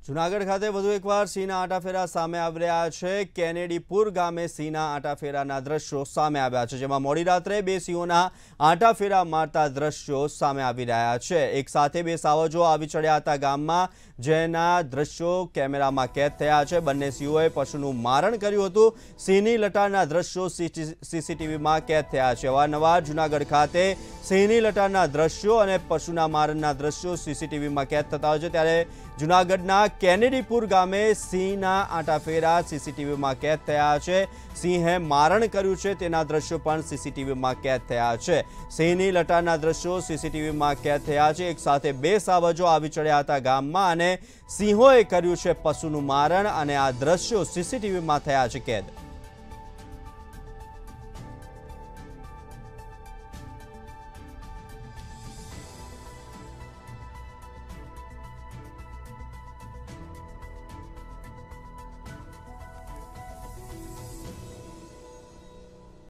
જૂનાગઢ ખાતે વધુ એકવાર સિંહના આંટાફેરા સામે આવી રહ્યા છે। કેનેડીપુર ગામે સિંહના આંટાફેરાના દ્રશ્યો સામે આવ્યા છે, જેમાં મોડી રાત્રે બે સિંહોના આંટાફેરા મારતા દ્રશ્યો સામે આવી રહ્યા છે। એક સાથે બે સાવજો આવી ચડ્યા હતા ગામમાં, જેના દ્રશ્યો કેમેરામાં કેદ થયા છે। બંને સિંહોએ પશુનું મારણ કર્યું હતું। સિંહની લટારના દ્રશ્યો સીસીટીવીમાં કેદ થયા છે। અવારનવાર જૂનાગઢ ખાતે સિંહની લટારના દ્રશ્યો અને પશુના મારણના દ્રશ્યો સીસીટીવીમાં કેદ થતા હોય છે, ત્યારે જૂનાગઢના કેનેડીપુર ગામે સિંહના આંટાફેરા સીસીટીવીમાં કેદ થયા છે। સિંહે મારણ કર્યું છે તેના દ્રશ્યો પણ સીસીટીવીમાં કેદ થયા છે। સિંહની લટારના દ્રશ્યો સીસીટીવીમાં કેદ થયા છે। એક સાથે બે સાવજો આવી ચડ્યા હતા ગામમાં અને સિંહોએ કર્યું છે પશુનું મારણ, અને આ દ્રશ્યો સીસીટીવીમાં થયા છે કેદ।